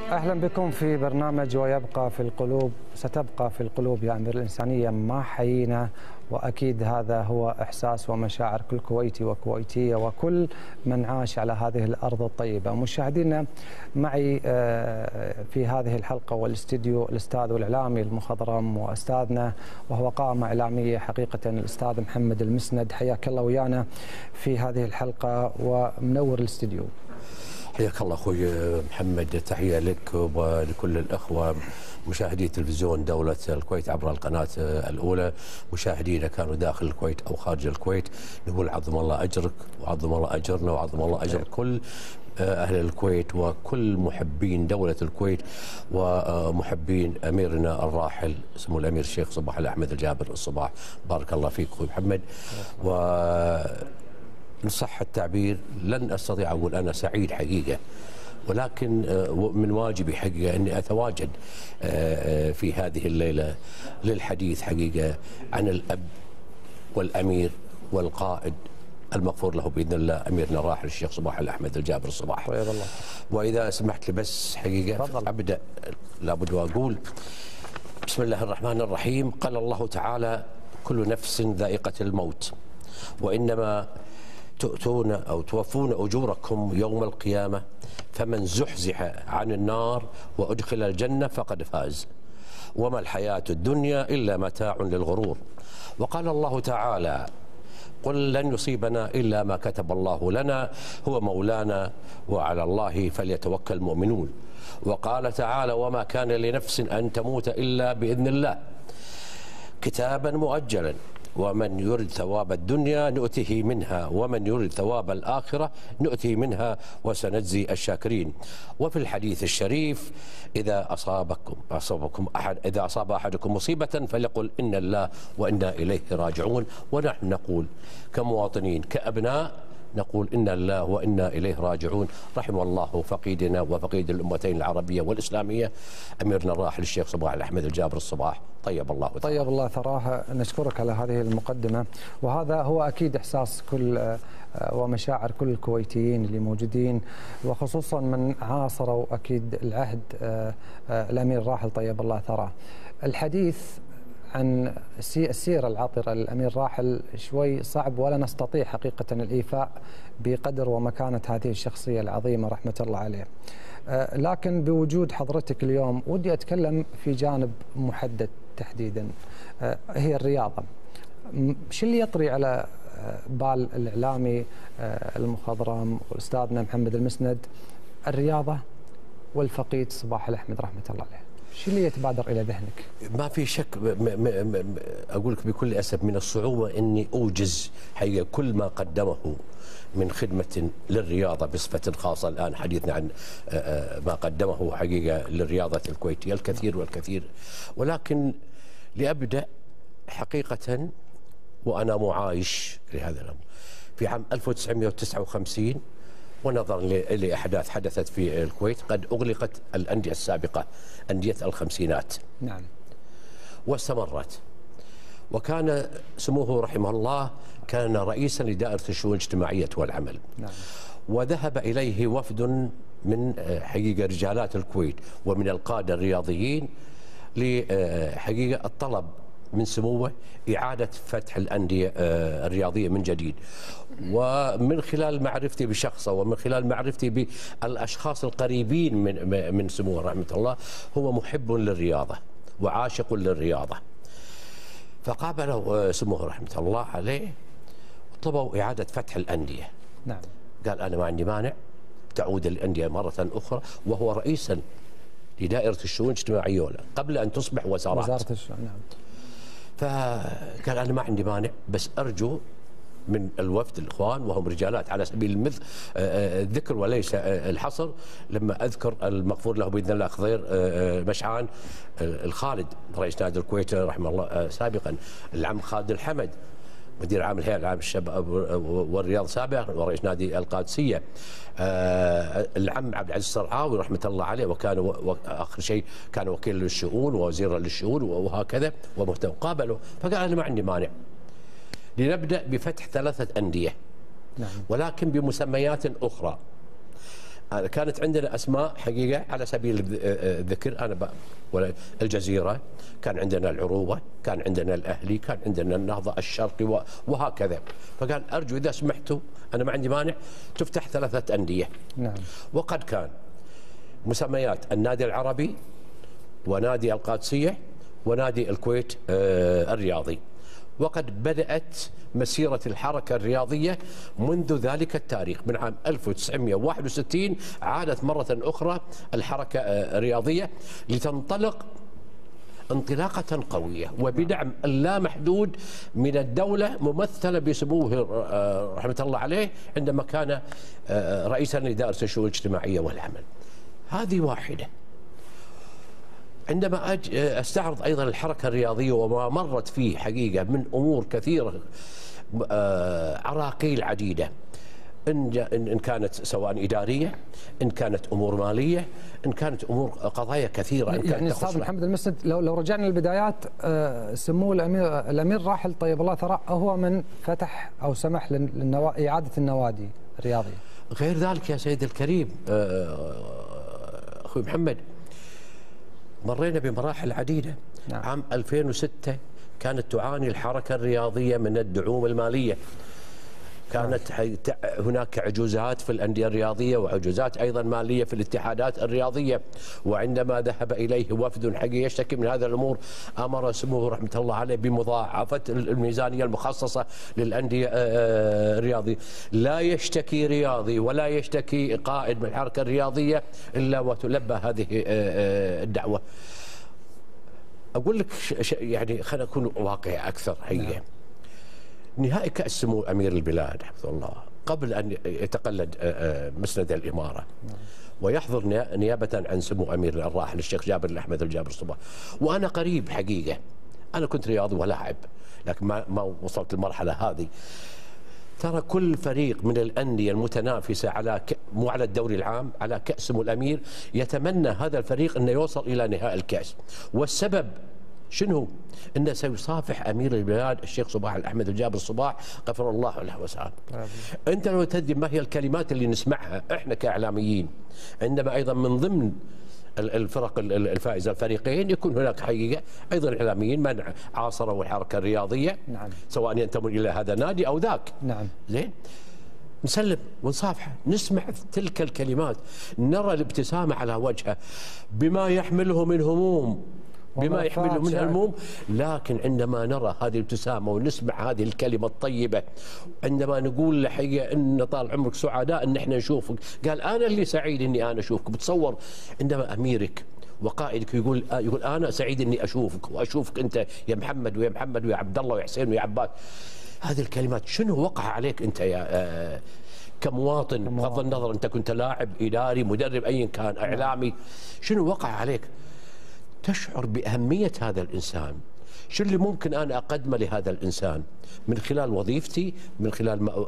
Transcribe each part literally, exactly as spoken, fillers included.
أهلا بكم في برنامج ويبقى في القلوب. ستبقى في القلوب يا أمير الإنسانية ما حيينا، وأكيد هذا هو إحساس ومشاعر كل كويتي وكويتية وكل من عاش على هذه الأرض الطيبة. مشاهدينا، معي في هذه الحلقة والاستديو الأستاذ والإعلامي المخضرم وأستاذنا وهو قامة إعلامية حقيقة، الأستاذ محمد المسند. حياك الله ويانا في هذه الحلقة ومنور الاستديو. حياك الله اخوي محمد، تحيه لك ولكل الاخوه مشاهدي تلفزيون دوله الكويت عبر القناه الاولى، مشاهدينا كانوا داخل الكويت او خارج الكويت. نقول عظم الله اجرك وعظم الله اجرنا وعظم الله اجر كل اهل الكويت وكل محبين دوله الكويت ومحبين اميرنا الراحل سمو الامير الشيخ صباح الاحمد الجابر الصباح. بارك الله فيك اخوي محمد. و إن صح التعبير لن أستطيع أقول أنا سعيد حقيقة، ولكن من واجبي حقيقة أني أتواجد في هذه الليلة للحديث حقيقة عن الأب والأمير والقائد المغفور له بإذن الله أميرنا الراحل الشيخ صباح الأحمد الجابر الصباح. طيب الله. وإذا سمحت لي بس حقيقة فضل. أبدأ لابد وأقول بسم الله الرحمن الرحيم. قال الله تعالى: كل نفس ذائقة الموت وإنما تؤتون أو توفون أجوركم يوم القيامة فمن زحزح عن النار وأدخل الجنة فقد فاز وما الحياة الدنيا إلا متاع للغرور. وقال الله تعالى: قل لن يصيبنا إلا ما كتب الله لنا هو مولانا وعلى الله فليتوكل المؤمنون. وقال تعالى: وما كان لنفس أن تموت إلا بإذن الله كتابا مؤجلا ومن يرد ثواب الدنيا نؤته منها ومن يرد ثواب الآخرة نؤته منها وسنجزي الشاكرين. وفي الحديث الشريف: إذا أصابكم أصابكم أحد إذا أصاب أحدكم مصيبة فليقل إن الله وإنا إليه راجعون. ونحن نقول كمواطنين كأبناء نقول إن الله وإنا إليه راجعون. رحم الله فقيدنا وفقيد الأمتين العربية والإسلامية أميرنا الراحل الشيخ صباح الأحمد الجابر الصباح. طيب الله ثراه. طيب الله ثراه. نشكرك على هذه المقدمة، وهذا هو أكيد إحساس كل ومشاعر كل الكويتيين اللي موجودين، وخصوصا من عاصروا أكيد العهد الأمير الراحل طيب الله ثراه. الحديث عن السيرة العطرة للأمير راحل شوي صعب، ولا نستطيع حقيقة الإيفاء بقدر ومكانة هذه الشخصية العظيمة رحمة الله عليه. لكن بوجود حضرتك اليوم ودي أتكلم في جانب محدد تحديدا، هي الرياضة. شو اللي يطري على بال الإعلامي المخضرم والأستاذنا محمد المسند؟ الرياضة والفقيد صباح الأحمد رحمة الله عليه، شو اللي يتبادر إلى ذهنك؟ ما في شك، م م م أقول لك بكل أسف من الصعوبة أني أوجز حقيقة كل ما قدمه من خدمة للرياضة بصفة خاصة. الآن حديثنا عن ما قدمه حقيقة للرياضة الكويتية الكثير والكثير، ولكن لأبدأ حقيقة وأنا معايش لهذا الأمر في عام ألف وتسعمئة وتسعة وخمسين، ونظرا لأحداث حدثت في الكويت قد أغلقت الأندية السابقة أندية الخمسينات. نعم. واستمرت، وكان سموه رحمه الله كان رئيسا لدائرة الشؤون الاجتماعية والعمل. نعم. وذهب إليه وفد من حقيقة رجالات الكويت ومن القادة الرياضيين لحقيقة الطلب من سموه إعادة فتح الأندية الرياضية من جديد. ومن خلال معرفتي بشخصه ومن خلال معرفتي بالأشخاص القريبين من من سموه رحمة الله، هو محب للرياضة وعاشق للرياضة. فقابله سموه رحمة الله عليه وطلبوا إعادة فتح الأندية. نعم. قال أنا ما عندي مانع تعود الأندية مرة أخرى، وهو رئيسا لدائرة الشؤون الاجتماعية قبل أن تصبح وزارات. وزارة الشؤون. نعم. فقال أنا ما عندي مانع، بس أرجو من الوفد الإخوان وهم رجالات على سبيل المثل الذكر وليس الحصر، لما أذكر المغفور له بإذن الله خضير مشعان الخالد رئيس نادي الكويت رحمه الله سابقا، العم خالد الحمد مدير عام الهيئة العام الشباب والرياض سابقا ورئيس نادي القادسية، العم عبد العزيز الصرعاوي رحمة الله عليه وكان آخر شيء كان وكيل للشؤون ووزير للشؤون وهكذا ومهتم. قابله فقال أنا ما عندي مانع لنبدأ بفتح ثلاثة أندية. نعم. ولكن بمسميات أخرى. كانت عندنا اسماء حقيقه على سبيل الذكر، انا ولا الجزيره، كان عندنا العروبه، كان عندنا الاهلي، كان عندنا النهضه الشرقي وهكذا. فقال ارجو اذا سمحتوا، انا ما عندي مانع، تفتح ثلاثه انديه. نعم. وقد كان مسميات النادي العربي ونادي القادسيه ونادي الكويت الرياضي. وقد بدأت مسيرة الحركة الرياضية منذ ذلك التاريخ، من عام ألف وتسعمئة وواحد وستين عادت مرة أخرى الحركة الرياضية لتنطلق انطلاقة قوية وبدعم لا محدود من الدولة، ممثلة بسموه رحمة الله عليه عندما كان رئيسا لإدارة الشؤون الاجتماعية والعمل. هذه واحدة. عندما استعرض ايضا الحركه الرياضيه وما مرت فيه حقيقه من امور كثيره، عراقيل عديده، ان ان كانت سواء اداريه، ان كانت امور ماليه، ان كانت امور قضايا كثيره. إن يعني استاذ محمد المسند، لو لو رجعنا للبدايات، سمو الامير الامير الراحل طيب الله ثراه هو من فتح او سمح لاعاده النوادي الرياضيه. غير ذلك يا سيدي الكريم اخوي محمد، مرينا بمراحل عديدة. نعم. عام ألفين وستة كانت تعاني الحركة الرياضية من الدعوم المالية، كانت نعم. هناك عجوزات في الأندية الرياضية وعجوزات أيضا مالية في الاتحادات الرياضية. وعندما ذهب إليه وفد حقيقي يشتكي من هذا الأمور، أمر سموه رحمة الله عليه بمضاعفة الميزانية المخصصة للأندية الرياضية. لا يشتكي رياضي ولا يشتكي قائد من الحركة الرياضية إلا وتلبى هذه الدعوة. أقول لك يعني خلينا نكون واقعي أكثر حقيقة. نعم. نهائي كأس سمو أمير البلاد حفظه الله قبل أن يتقلد مسند الإمارة ويحضر نيابة عن سمو أمير الراحل الشيخ جابر الأحمد الجابر الصباح، وأنا قريب حقيقة، أنا كنت رياضي ولاعب لكن ما ما وصلت المرحلة هذه. ترى كل فريق من الأندية المتنافسة على ك... مو على الدوري العام، على كأس سمو الأمير، يتمنى هذا الفريق أنه يوصل إلى نهائي الكأس. والسبب شنو؟ انه سيصافح امير البلاد الشيخ صباح الاحمد الجابر الصباح غفر الله له وسعه. انت لو تدري ما هي الكلمات اللي نسمعها احنا كاعلاميين، عندما ايضا من ضمن الفرق الفائزه الفريقين يكون هناك حقيقه ايضا اعلاميين من عاصروا الحركه الرياضيه. نعم. سواء ينتمون الى هذا النادي او ذاك. نعم. زين؟ نسلم ونصافحه، نسمع تلك الكلمات، نرى الابتسامه على وجهه بما يحمله من هموم، بما يحمل منها الموم، لكن عندما نرى هذه الابتسامة ونسمع هذه الكلمة الطيبة، عندما نقول لحقيقة إن طال عمرك سعداء إن إحنا نشوفك، قال أنا اللي سعيد إني أنا أشوفك. بتصور عندما أميرك وقائدك يقول يقول أنا سعيد إني أشوفك وأشوفك أنت يا محمد ويا محمد ويا عبد الله ويا حسين ويا عباس. هذه الكلمات شنو وقع عليك أنت يا آه كمواطن، بغض النظر أنت كنت لاعب إداري مدرب أيا كان إعلامي، شنو وقع عليك؟ تشعر بأهمية هذا الإنسان، شو اللي ممكن أنا أقدمه لهذا الإنسان من خلال وظيفتي، من خلال ما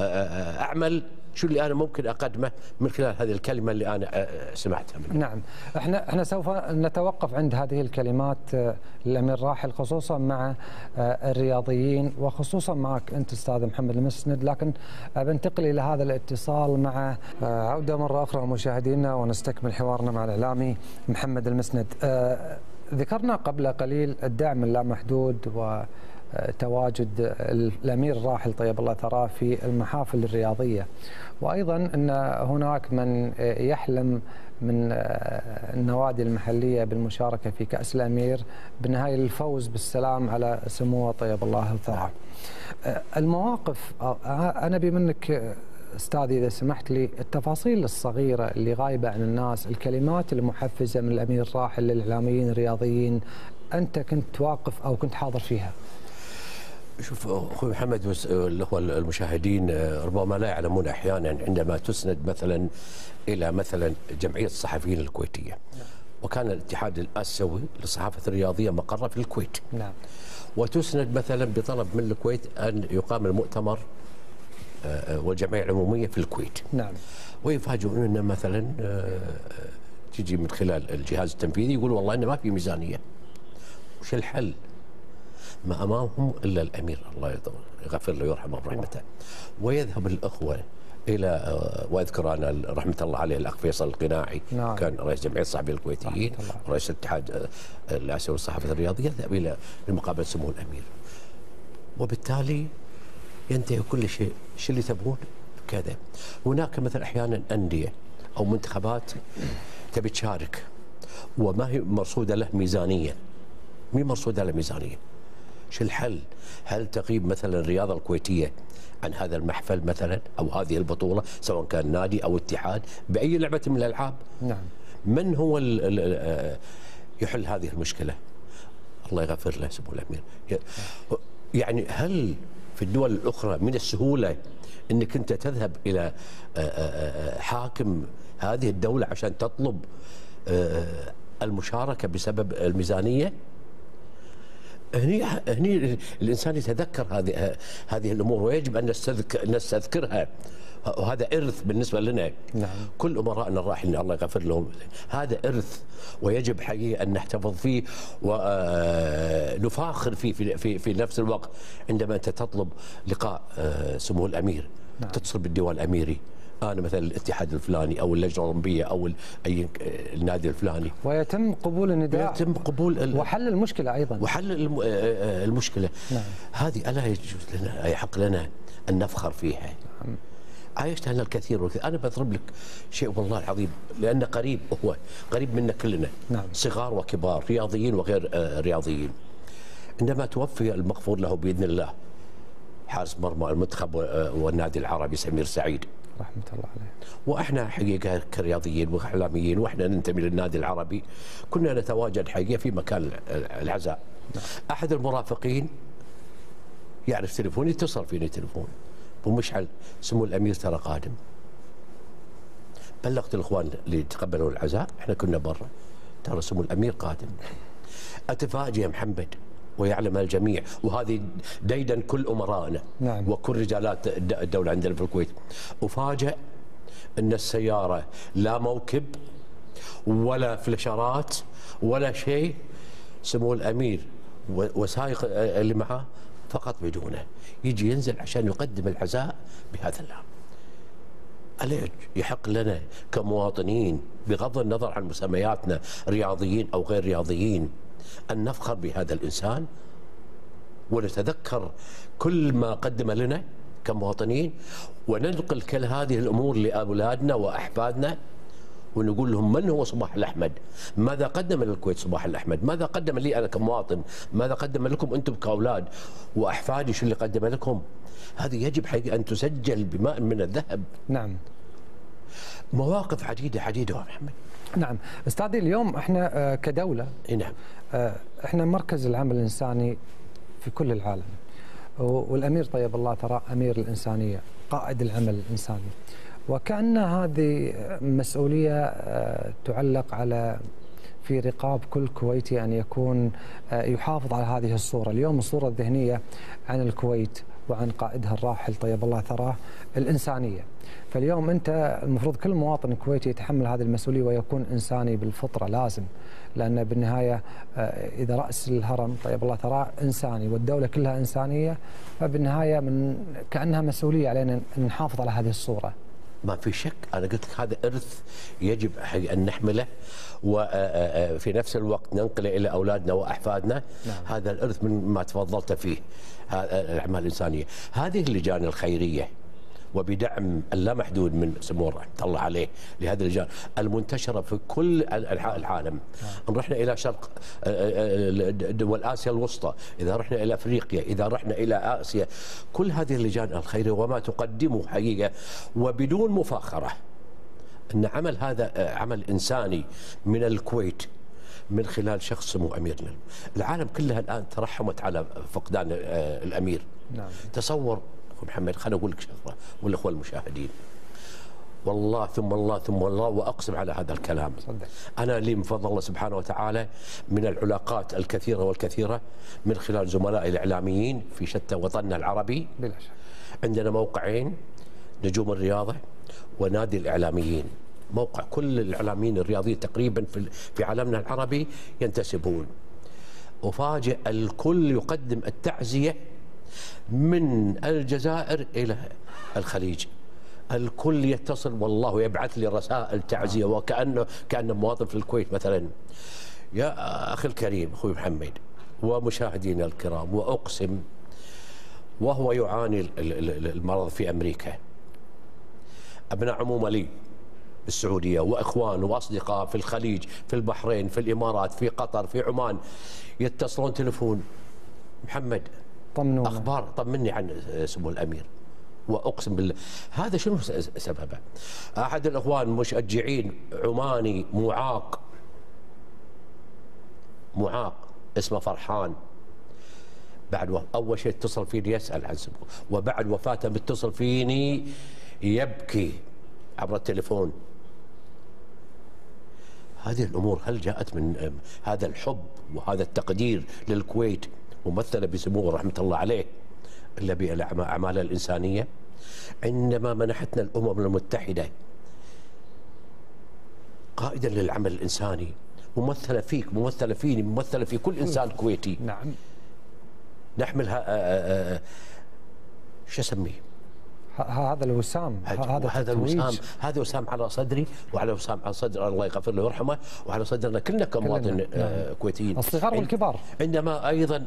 أعمل، شو اللي أنا ممكن أقدمه من خلال هذه الكلمة اللي أنا سمعتها منه. نعم، احنا احنا سوف نتوقف عند هذه الكلمات للأمير الراحل خصوصا مع الرياضيين وخصوصا معك أنت أستاذ محمد المسند، لكن بنتقل إلى هذا الاتصال مع عودة مرة أخرى مشاهدينا ونستكمل حوارنا مع الإعلامي محمد المسند. ذكرنا قبل قليل الدعم اللامحدود و تواجد الأمير الراحل طيب الله ثراه في المحافل الرياضية، وأيضا أن هناك من يحلم من النوادي المحلية بالمشاركة في كأس الأمير بالنهاية للفوز بالسلام على سموه طيب الله ثراه. المواقف، أنا بمنك أستاذي إذا سمحت لي التفاصيل الصغيرة اللي غايبة عن الناس، الكلمات المحفزة من الأمير الراحل للإعلاميين الرياضيين، أنت كنت واقف أو كنت حاضر فيها؟ شوف اخوي محمد والاخوه المشاهدين ربما لا يعلمون احيانا عندما تسند مثلا الى مثلا جمعيه الصحفيين الكويتيه، وكان الاتحاد الاسيوي للصحافه الرياضيه مقره في الكويت. نعم. وتسند مثلا بطلب من الكويت ان يقام المؤتمر والجمعيه العموميه في الكويت. نعم. ويفاجئون ان مثلا تجي من خلال الجهاز التنفيذي يقول والله انه ما في ميزانيه. وش الحل؟ ما امامهم الا الامير الله يغفر له ويرحمه برحمته، ويذهب الاخوه الى واذكر انا رحمه الله عليه الاخ فيصل القناعي، نعم. كان رئيس جمعيه الصحفيين الكويتيين، رئيس الاتحاد الاسيوي للصحافه الرياضيه، يذهب الى لمقابله سمو الامير. وبالتالي ينتهي كل شيء، شو اللي تبغون؟ كذا. هناك مثلا احيانا انديه او منتخبات تبي تشارك وما هي مرصوده له ميزانيه. مين مرصوده له ميزانيه؟ شو الحل؟ هل تغيب مثلا الرياضه الكويتيه عن هذا المحفل مثلا او هذه البطوله، سواء كان نادي او اتحاد باي لعبه من الالعاب؟ نعم. من هو يحل هذه المشكله؟ الله يغفر له سمو الامير. يعني هل في الدول الاخرى من السهوله انك انت تذهب الى حاكم هذه الدوله عشان تطلب المشاركه بسبب الميزانيه؟ هني هني الانسان يتذكر هذه هذه الامور، ويجب ان نستذكر نستذكرها، وهذا ارث بالنسبه لنا. نعم. كل امرائنا الراحلين الله يغفر لهم، هذا ارث ويجب حقيقه ان نحتفظ فيه ونفاخر فيه في في في نفس الوقت. عندما انت تطلب لقاء سمو الامير، نعم. تتصل بالديوان الاميري، انا مثلا الاتحاد الفلاني او اللجنه الاولمبيه او اي النادي الفلاني، ويتم قبول النداء، يتم قبول وحل المشكله ايضا، وحل المشكله. نعم. هذه الا يجوز لنا، يحق لنا ان نفخر فيها. نعم. عايشت انا الكثير والكثير. انا بضرب لك شيء والله العظيم لانه قريب، هو قريب منا كلنا. نعم. صغار وكبار، رياضيين وغير رياضيين. عندما توفي المغفور له باذن الله حارس مرمى المنتخب والنادي العربي سمير سعيد رحمه الله عليه، واحنا حقيقه كرياضيين واعلاميين واحنا ننتمي للنادي العربي كنا نتواجد حقيقه في مكان العزاء. نعم. احد المرافقين يعرف تليفوني، يتصل فيني تليفون، ابو مشعل سمو الامير ترى قادم. بلغت الاخوان اللي تقبلوا العزاء، احنا كنا برا، ترى سمو الامير قادم. اتفاجئ يا محمد ويعلم الجميع، وهذه ديدا كل امرائنا. نعم. وكل رجالات الدوله عندنا في الكويت. افاجئ ان السياره لا موكب ولا فلاشرات ولا شيء، سمو الامير وسائق اللي معاه فقط بدونه، يجي ينزل عشان يقدم العزاء بهذا اللون. ألا يحق لنا كمواطنين بغض النظر عن مسمياتنا رياضيين او غير رياضيين ان نفخر بهذا الانسان ونتذكر كل ما قدم لنا كمواطنين، وننقل كل هذه الامور لاولادنا واحفادنا، ونقول لهم من هو صباح الأحمد، ماذا قدم للكويت صباح الأحمد، ماذا قدم لي أنا كمواطن، ماذا قدم لكم أنتم كأولاد، وأحفادي شو اللي قدم لكم. هذه يجب حقيقة أن تسجل بماء من الذهب. نعم. مواقف عديدة عديدة يا محمد. نعم. أستاذي اليوم احنا كدولة، نعم، احنا مركز العمل الإنساني في كل العالم، والأمير طيب الله ثراه أمير الإنسانية، قائد العمل الإنساني، وكأن هذه مسؤولية تعلق على في رقاب كل كويتي أن يكون يحافظ على هذه الصورة. اليوم الصورة الذهنية عن الكويت وعن قائدها الراحل طيب الله ثراه الإنسانية. فاليوم أنت المفروض كل مواطن كويتي يتحمل هذه المسؤولية ويكون إنساني بالفطرة، لازم، لأن بالنهاية إذا رأس الهرم طيب الله ثراه إنساني والدولة كلها إنسانية، فبالنهاية من كأنها مسؤولية علينا أن نحافظ على هذه الصورة. ما في شك، أنا قلت لك هذا إرث يجب أن نحمله وفي نفس الوقت ننقله إلى أولادنا وأحفادنا. نعم. هذا الإرث من ما تفضلت فيه، الأعمال الإنسانية. هذه اللجان الخيرية وبدعم اللامحدود من سمو رحمة الله عليه لهذه اللجان المنتشرة في كل أنحاء العالم. إن رحنا إلى شرق دول آسيا الوسطى، إذا رحنا إلى أفريقيا، إذا رحنا إلى آسيا، كل هذه اللجان الخيرية وما تقدمه حقيقة وبدون مفاخرة أن عمل هذا عمل إنساني من الكويت من خلال شخص سمو أميرنا. العالم كلها الآن ترحمت على فقدان الأمير. نعم. تصور محمد، خليني اقول لك شغله والاخوه المشاهدين، والله ثم الله ثم الله واقسم على هذا الكلام. صدق. انا لي من فضل الله سبحانه وتعالى من العلاقات الكثيره والكثيره من خلال زملائي الاعلاميين في شتى وطننا العربي. بلا شك. عندنا موقعين، نجوم الرياضه ونادي الاعلاميين، موقع كل الاعلاميين الرياضيين تقريبا في في عالمنا العربي ينتسبون. افاجئ الكل يقدم التعزيه من الجزائر إلى الخليج، الكل يتصل والله يبعث لي رسائل تعزيه وكانه كانه مواطن في الكويت مثلا. يا اخي الكريم اخوي محمد ومشاهدينا الكرام، واقسم وهو يعاني المرض في امريكا، ابناء عمومه لي بالسعوديه واخوان واصدقاء في الخليج، في البحرين، في الامارات، في قطر، في عمان، يتصلون تليفون محمد طمنونا اخبار، طمني عن سمو الامير. واقسم بالله هذا شنو سببه؟ احد الاخوان مشجعين عماني معاق معاق اسمه فرحان، بعد اول شيء اتصل فيني يسال عن سمو، وبعد وفاته بيتصل فيني يبكي عبر التليفون. هذه الامور هل جاءت من هذا الحب وهذا التقدير للكويت ممثله بسموه رحمه الله عليه الا بالاعمال الانسانيه؟ عندما منحتنا الامم المتحده قائدا للعمل الانساني، ممثله فيك، ممثله فيني، ممثله في كل انسان كويتي. نعم. نحملها شو اسميه؟ هذا الوسام، هذا هذا الوسام، هذا وسام على صدري وعلى وسام على صدر الله يغفر له ويرحمه وعلى صدرنا كلنا كمواطن نعم. كويتيين، الصغار والكبار. عندما ايضا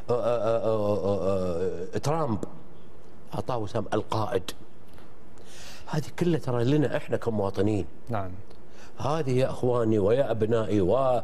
ترامب اعطاه وسام القائد، هذه كلها ترى لنا احنا كمواطنين. نعم. هذه يا اخواني ويا ابنائي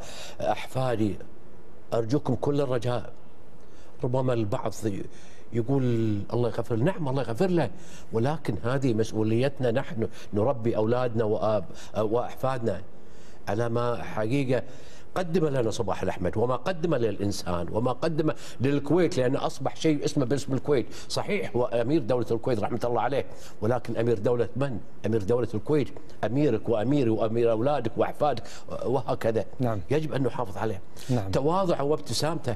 واحفادي ارجوكم كل الرجاء. ربما البعض يقول الله يغفر له، نعم الله يغفر له، ولكن هذه مسؤوليتنا نحن نربي أولادنا وأحفادنا على ما حقيقة قدم لنا صباح الأحمد وما قدم للإنسان وما قدم للكويت، لأن أصبح شيء اسمه باسم الكويت. صحيح هو أمير دولة الكويت رحمة الله عليه، ولكن أمير دولة من؟ أمير دولة الكويت، أميرك وأميري وأمير أولادك وأحفادك وهكذا. نعم. يجب أن نحافظ عليه. نعم. تواضعه وابتسامته،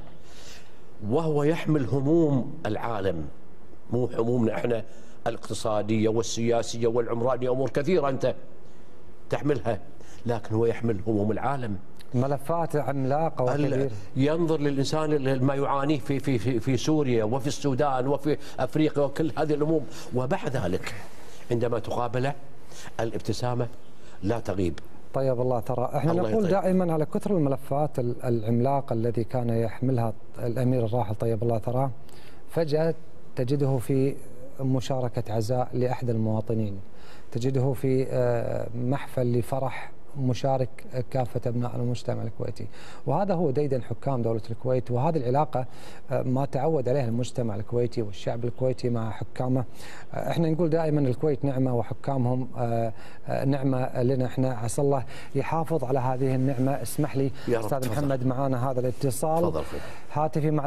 وهو يحمل هموم العالم، مو همومنا احنا الاقتصاديه والسياسيه والعمرانيه، امور كثيره انت تحملها، لكن هو يحمل هموم العالم، ملفات عملاقه وكبيره. ينظر للانسان ما يعانيه في في في في سوريا وفي السودان وفي افريقيا وكل هذه الامور، وبعد ذلك عندما تقابله الابتسامه لا تغيب. طيب الله ترى احنا نقول يطيب. دائما على كثر الملفات العملاقه التي كان يحملها الامير الراحل طيب الله تراه، فجاه تجده في مشاركه عزاء لاحد المواطنين، تجده في محفل لفرح مشارك كافة أبناء المجتمع الكويتي، وهذا هو ديدن حكام دولة الكويت، وهذه العلاقة ما تعود عليها المجتمع الكويتي والشعب الكويتي مع حكامه. احنا نقول دائما الكويت نعمة وحكامهم نعمة لنا احنا، عسى الله يحافظ على هذه النعمة. اسمح لي أستاذ محمد معانا هذا الاتصال هاتفي مع.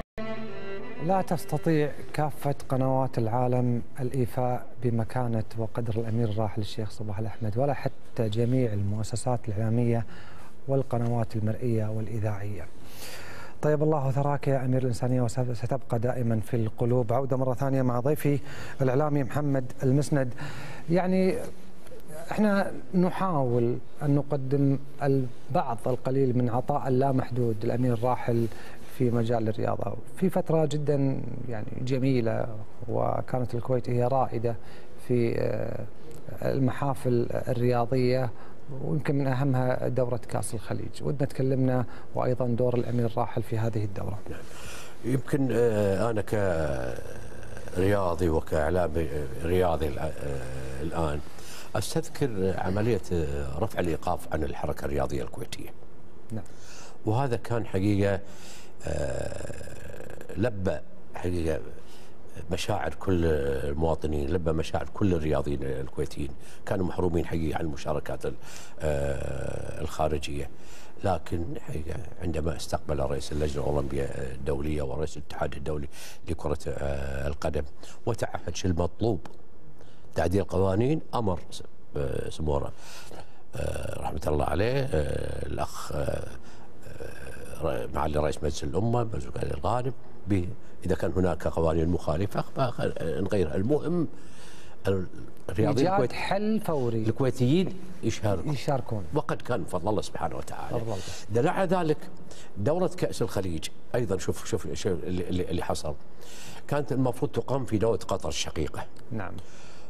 لا تستطيع كافة قنوات العالم الإيفاء بمكانة وقدر الأمير الراحل الشيخ صباح الأحمد، ولا حتى جميع المؤسسات الإعلامية والقنوات المرئية والإذاعية. طيب الله ثراك يا أمير الإنسانية، وستبقى دائما في القلوب. عودة مرة ثانية مع ضيفي الإعلامي محمد المسند. يعني احنا نحاول أن نقدم البعض القليل من عطاء اللامحدود للأمير الراحل في مجال الرياضة، في فترة جدا يعني جميلة، وكانت الكويت هي رائدة في المحافل الرياضية، ويمكن من أهمها دورة كأس الخليج. ودنا تكلمنا وأيضا دور الأمير الراحل في هذه الدورة. يمكن أنا كرياضي وكإعلامي رياضي الآن أستذكر عملية رفع الإيقاف عن الحركة الرياضية الكويتية. نعم. وهذا كان حقيقة لبى حقيقة مشاعر كل المواطنين، لبى مشاعر كل الرياضيين الكويتيين، كانوا محرومين حقيقة عن المشاركات الخارجية. لكن حقيقة عندما استقبل رئيس اللجنة الأولمبية الدولية ورئيس الاتحاد الدولي لكرة القدم وتعهد شو المطلوب تعديل قوانين، أمر سموه رحمة الله عليه الأخ معالي رئيس مجلس الأمة مرزوق علي الغانم، إذا كان هناك قوانين مخالفة نغيرها. المهم الرياضيين إيجاد حل فوري، الكويتيين يشاركون يشاركون وقد كان بفضل الله سبحانه وتعالى. دل على ذلك دورة كأس الخليج أيضا. شوف شوف شوف اللي, اللي حصل، كانت المفروض تقام في دولة قطر الشقيقة. نعم.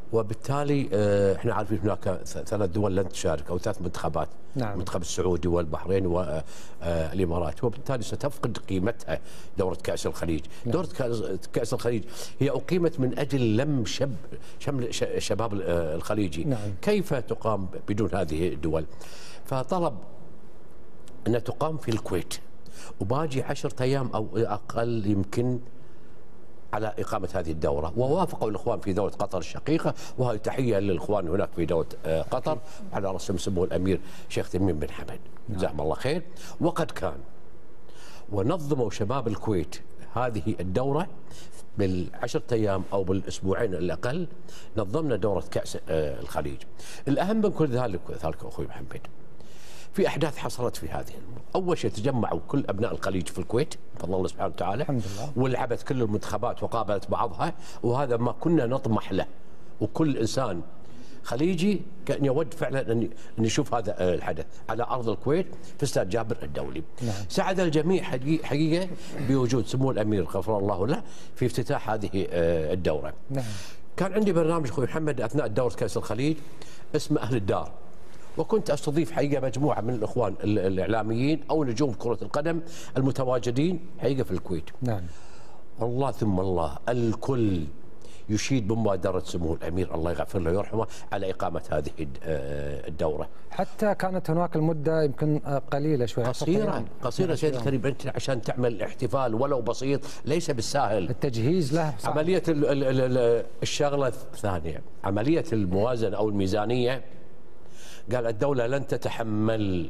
وبالتالي احنا عارفين هناك ثلاث دول لن تشارك او ثلاث منتخبات. نعم. المنتخب السعودي والبحرين والامارات، وبالتالي ستفقد قيمتها دوره كاس الخليج. نعم. دوره كاس الخليج هي اقيمت من اجل لم شب شمل الشباب الخليجي. نعم. كيف تقام بدون هذه الدول؟ فطلب انها تقام في الكويت، وباجي عشرة ايام او اقل يمكن على إقامة هذه الدورة، ووافقوا الإخوان في دولة قطر الشقيقة، وهي تحية للإخوان هناك في دولة قطر على رأسهم سمو الأمير شيخ تميم بن حمد جزاهم الله خير. وقد كان ونظموا شباب الكويت هذه الدورة بالعشرة أيام أو بالأسبوعين الأقل، نظمنا دورة كأس الخليج. الأهم من كل ذلك ذلك أخوي محمد، في احداث حصلت في هذه المرة. اول شيء تجمعوا كل ابناء الخليج في الكويت بفضل الله سبحانه وتعالى، الحمد لله، ولعبت كل المنتخبات وقابلت بعضها، وهذا ما كنا نطمح له، وكل انسان خليجي كان يود فعلا ان ان يشوف هذا الحدث على ارض الكويت في استاد جابر الدولي. نعم. سعد الجميع حقيقه بوجود سمو الامير غفر الله له في افتتاح هذه الدوره. نعم. كان عندي برنامج اخوي محمد اثناء دوره كاس الخليج اسمه اهل الدار، وكنت استضيف حقيقه مجموعه من الاخوان الاعلاميين او نجوم كره القدم المتواجدين حقيقه في الكويت. نعم. والله ثم الله الكل يشيد بمبادره سمو الامير الله يغفر له ويرحمه على اقامه هذه الدوره. حتى كانت هناك المده يمكن قليله شوي، قصيره قصيره سيدي الكريم، انت عشان تعمل احتفال ولو بسيط ليس بالساهل. التجهيز له صعب. عمليه الشغله الثانيه، عمليه الموازنه او الميزانيه، قال الدولة لن تتحمل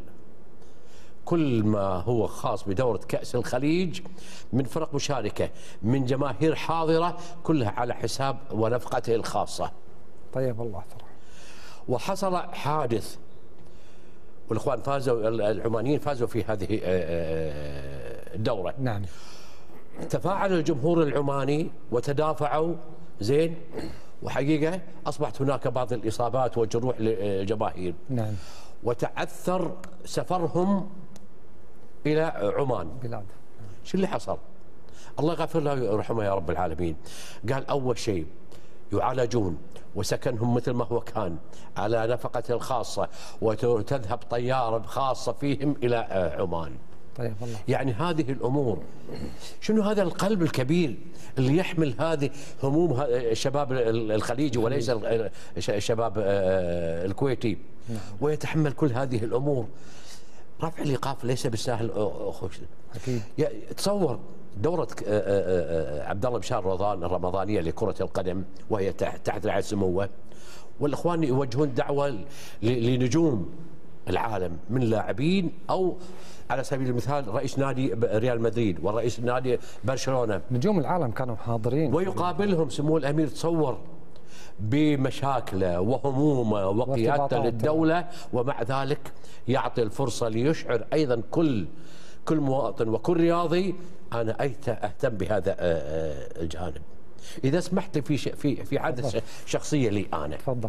كل ما هو خاص بدورة كأس الخليج من فرق مشاركة من جماهير حاضرة كلها على حساب ونفقته الخاصة. طيب الله ترى. وحصل حادث والإخوان فازوا، العمانيين فازوا في هذه الدورة. نعم. تفاعل الجمهور العماني وتدافعوا زين، وحقيقة أصبحت هناك بعض الإصابات والجروح للجماهير. نعم. وتعثر سفرهم إلى عمان بلاد. شو اللي حصل؟ الله يغفر له ويرحمه يا رب العالمين. قال أول شيء يعالجون وسكنهم مثل ما هو كان على نفقته الخاصة، وتذهب طيارة خاصة فيهم إلى عمان. طيب الله. يعني هذه الأمور، شنو هذا القلب الكبير اللي يحمل هذه هموم الشباب الخليجي وليس الشباب الكويتي. نعم. ويتحمل كل هذه الأمور. رفع الإيقاف ليس بالساهل أخوي. أكيد. تصور دورة عبد الله بشار رمضان الرمضانية لكرة القدم وهي تحت رعاية سموه، والإخوان يوجهون دعوة لنجوم العالم من لاعبين أو على سبيل المثال رئيس نادي ريال مدريد ورئيس نادي برشلونة، نجوم العالم كانوا حاضرين، ويقابلهم سمو الأمير تصور بمشاكله وهمومه وقيادته للدولة، ومع ذلك يعطي الفرصة ليشعر أيضا كل كل مواطن وكل رياضي أنا أهتم بهذا الجانب. إذا سمحت لي في في في حادثة شخصية لي أنا. تفضل.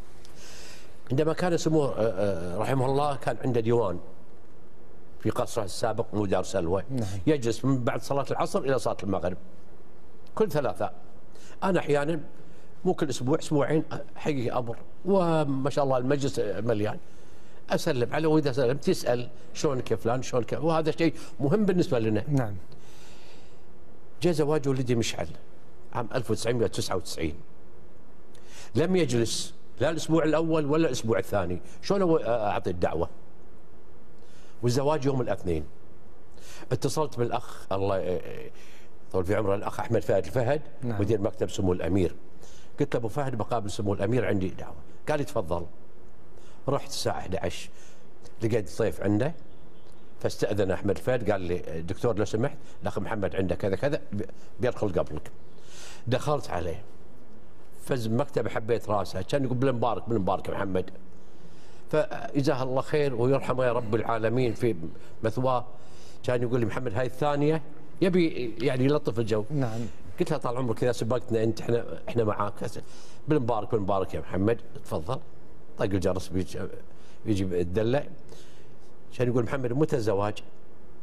عندما كان سموه رحمه الله كان عنده ديوان في قصره السابق مو دار سلوى. نعم. يجلس من بعد صلاة العصر إلى صلاة المغرب كل ثلاثاء. أنا أحيانا مو كل أسبوع أسبوعين حقيقي أمر، وما شاء الله المجلس مليان، أسلم عليه، وإذا سلمت تسأل شلونك يا فلان شلونك، وهذا شيء مهم بالنسبة لنا. نعم. جاء زواج ولدي مشعل عام ألف وتسعمئة وتسعة وتسعين، لم يجلس لا الأسبوع الأول ولا الأسبوع الثاني، شلون أعطي الدعوة؟ والزواج يوم الاثنين. اتصلت بالأخ الله يطول في عمره الأخ أحمد فهد الفهد. نعم. مدير مكتب سمو الأمير. قلت له أبو فهد بقابل سمو الأمير عندي دعوة. قال لي تفضل. رحت الساعة أحد عشر لقيت ضيف عنده، فاستأذن أحمد فهد قال لي دكتور لو سمحت الأخ محمد عنده كذا كذا بيدخل قبلك. دخلت عليه فز مكتب حبيت راسه، كان يقول بالمبارك بالمبارك يا محمد، فجزاه الله خير ويرحمه يا رب العالمين في مثواه. كان يقول لي محمد هاي الثانيه يبي يعني يلطف الجو. نعم. قلت له طال عمرك اذا سبقتنا انت احنا احنا معاك بالمبارك بالمبارك يا محمد تفضل. طق الجرس بيجي يجي يتدلع. كان يقول محمد متى الزواج؟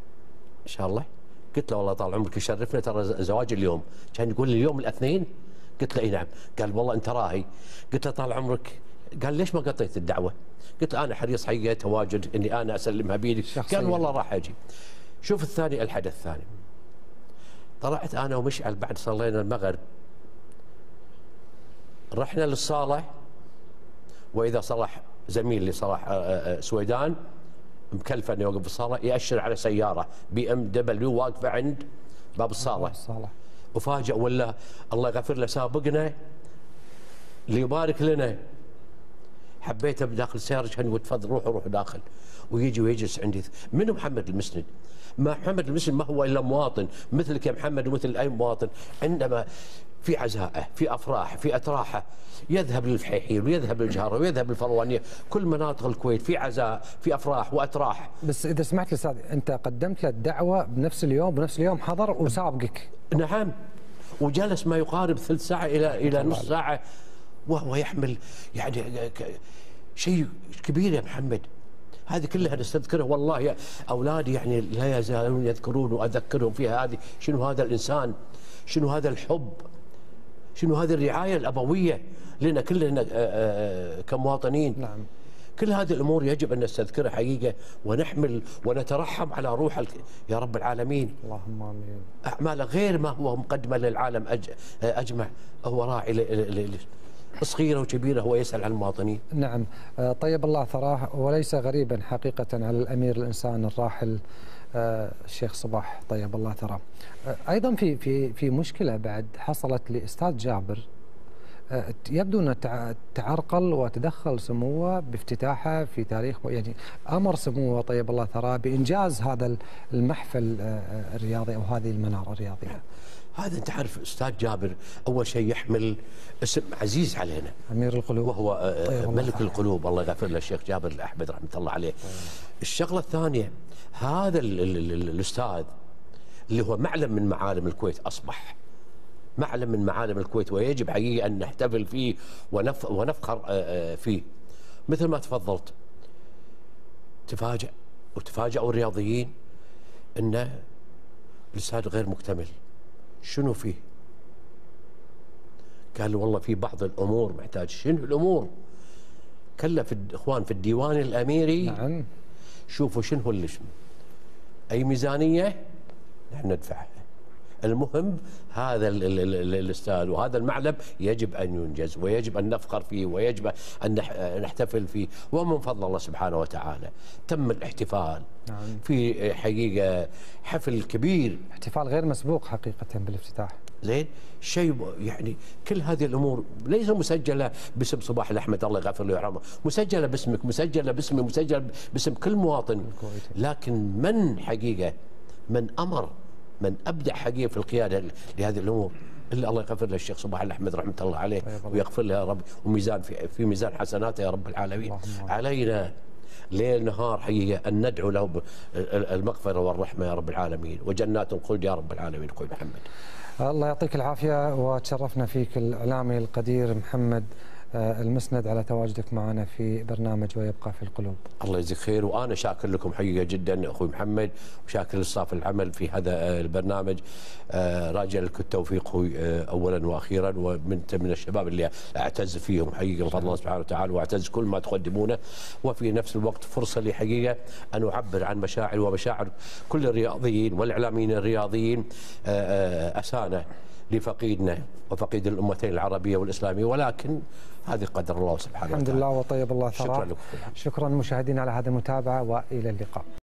ان شاء الله. قلت له والله طال عمرك يشرفنا ترى زواج اليوم. كان يقول لي اليوم الاثنين. قلت له اي نعم. قال والله انت راهي. قلت له طال عمرك. قال ليش ما قطيت الدعوه؟ قلت له انا حريص حقيقه تواجد اني انا اسلمها بيدي. قال والله راح اجي. شوف الثاني، الحدث الثاني، طلعت انا ومشعل بعد صلينا المغرب، رحنا للصاله، واذا صلاح زميل لي صلاح سويدان مكلفه انه يوقف بالصاله ياشر على سياره بي ام دبليو واقفه عند باب الصاله. وفاجئ ولا الله يغفر له سابقنا ليبارك لنا. حبيته بداخل السياره كان يقول تفضل روح روح داخل، ويجي ويجلس عندي. منو محمد المسند؟ ما محمد المسند ما هو الا مواطن مثلك يا محمد ومثل اي مواطن، عندما في عزائه، في افراح، في اتراحه، يذهب للفحيحين ويذهب للجهره ويذهب للفروانيه، كل مناطق الكويت في عزاء، في افراح واتراح. بس اذا سمحت لي استاذ، انت قدمت له الدعوه بنفس اليوم، بنفس اليوم حضر وسابقك. نعم، وجلس ما يقارب ثلث ساعه الى الى نص ساعه، وهو يحمل يعني شيء كبير يا محمد. هذه كلها نستذكرها والله يا اولادي، يعني لا يزالون يذكرون واذكرهم فيها. هذه شنو هذا الانسان، شنو هذا الحب، شنو هذه الرعايه الابويه لنا كلنا كمواطنين. نعم. كل هذه الامور يجب ان نستذكرها حقيقه، ونحمل ونترحم على روح يا رب العالمين. اللهم امين. اعماله غير ما هو مقدمه للعالم أج... اجمع، هو راعي ل... صغيره وكبيره، هو يسال عن المواطنين. نعم، طيب الله ثراه، وليس غريبا حقيقه على الامير الانسان الراحل الشيخ صباح طيب الله ثراه. ايضا في في في مشكله بعد حصلت لاستاذ جابر، يبدو ان تعرقل وتدخل سموه بافتتاحه في تاريخ، يعني امر سموه طيب الله ثراه بانجاز هذا المحفل الرياضي او هذه المناره الرياضيه. هذا انت عارف استاذ جابر اول شيء يحمل اسم عزيز علينا، امير القلوب، وهو طيب ملك القلوب الله يغفر له الشيخ جابر الاحمد رحمه الله عليه. الشغله الثانيه، هذا ال ال ال الاستاذ اللي هو معلم من معالم الكويت، اصبح معلم من معالم الكويت، ويجب حقيقه ان نحتفل فيه ونف ونفخر فيه. مثل ما تفضلت، تفاجأ وتفاجأوا الرياضيين ان الاستاد غير مكتمل. شنو فيه؟ قالوا والله في بعض الامور محتاج. شنو الامور؟ كلف الاخوان في الديوان الاميري. نعم. شوفوا شنو اللي شنو. اي ميزانيه نحن ندفعها. المهم هذا الاستاد وهذا المعلم يجب ان ينجز، ويجب ان نفخر فيه، ويجب ان نحتفل فيه، ومن فضل الله سبحانه وتعالى تم الاحتفال. نعم. في حقيقه حفل كبير، احتفال غير مسبوق حقيقه بالافتتاح. زين، شيء يعني كل هذه الامور ليس مسجله باسم صباح الاحمد الله يغفر له ويرحمه، مسجله باسمك، مسجله باسمي، مسجله باسم كل مواطن. لكن من حقيقه من امر من ابدع حقيقه في القياده لهذه الامور الا الله يغفر له الشيخ صباح الاحمد رحمه الله عليه، ويغفر له يا رب، وميزان في, في ميزان حسناته يا رب العالمين. علينا ليل نهار حقيقه ان ندعو له المغفره والرحمه يا رب العالمين، وجنات الخلد يا رب العالمين. اخوي محمد الله يعطيك العافيه، وتشرفنا فيك الاعلامي القدير محمد المسند على تواجدك معنا في برنامج ويبقى في القلوب. الله يجزيك خير، وانا شاكر لكم حقيقه جدا اخوي محمد، وشاكر لصاف العمل في هذا البرنامج. راجع لك التوفيق اولا واخيرا، ومن من الشباب اللي اعتز فيهم حقيقه بفضل الله سبحانه وتعالى، واعتز كل ما تقدمونه. وفي نفس الوقت فرصه لي حقيقه ان اعبر عن مشاعري ومشاعر كل الرياضيين والاعلاميين الرياضيين اسانا لفقيدنا وفقيد الامتين العربيه والاسلاميه، ولكن هذه قدر الله سبحانه وتعالى. الحمد لله وطيب الله ثراه. شكرا لكم. شكرا مشاهدينا على هذه المتابعه، والى اللقاء.